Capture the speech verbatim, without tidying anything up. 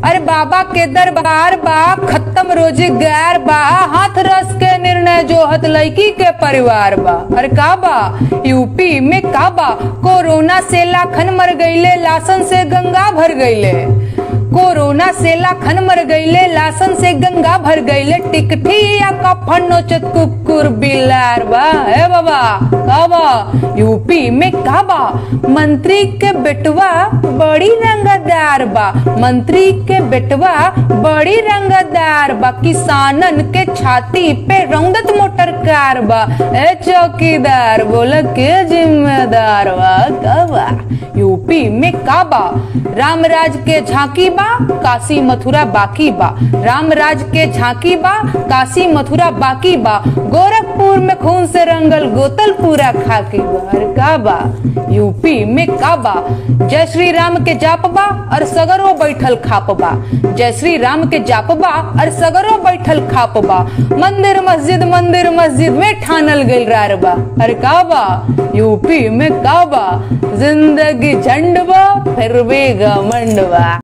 अरे बाबा के दरबार बा, खत्म रोजगार बा, हाथ रस के निर्णय जोहत लड़की के परिवार बा। अरे का बा यूपी में का बा, कोरोना से लाखन मर गईले, लासन से गंगा भर गईले। कोरोना से लाखन मर गईले, लासन से गंगा भर गईले। टिकठिया कफन नोचत कुकुर बिलार बा। हे बाबा का बा यूपी में का बा, मंत्री के बेटवा बड़ी रंगदार बा, मंत्री के बेटवा बड़ी रंगदार बा। किसानन के छाती पे रौंदत मोटर कार बा। ए चौकीदार बोला के जिम्मेदार बा। का बा यूपी में का बा, रामराज के झांकी बा, काशी मथुरा बाकी बा। रामराज के झांकी बा, काशी मथुरा बाकी बा। गोरखपुर में खून से रंगल गोतल पूरा खाकी बा। अरे का बा यूपी में का बा, जय श्री राम के जाप बा और सगरो बैठल खाप बा। जय श्री राम के जाप बा और सगरो बैठल खाप बा। मंदिर मस्जिद मंदिर मस्जिद में ठानल गइल रार बा। अरे का बा यूपी में का बा, जिंदगी झंड बा फिर भी घमंड बा।